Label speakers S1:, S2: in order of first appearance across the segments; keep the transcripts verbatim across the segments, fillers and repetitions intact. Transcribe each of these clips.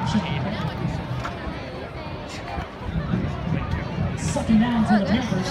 S1: option. Second down for the Panthers.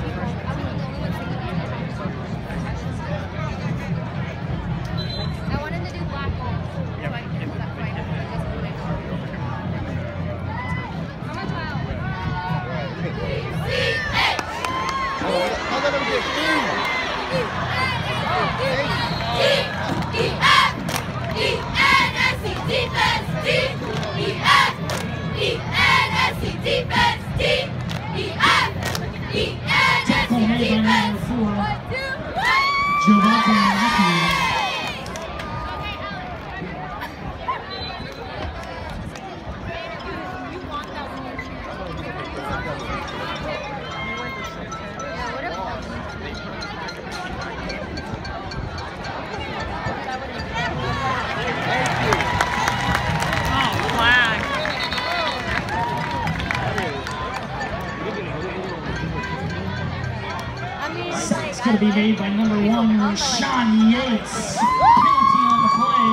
S1: It's going to be made by number one, Rashawn Yates. Penalty on the play.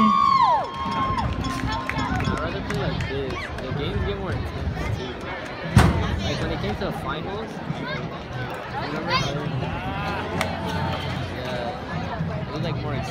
S2: I'd rather play like this. The games get more intense too. Like when it came to the finals,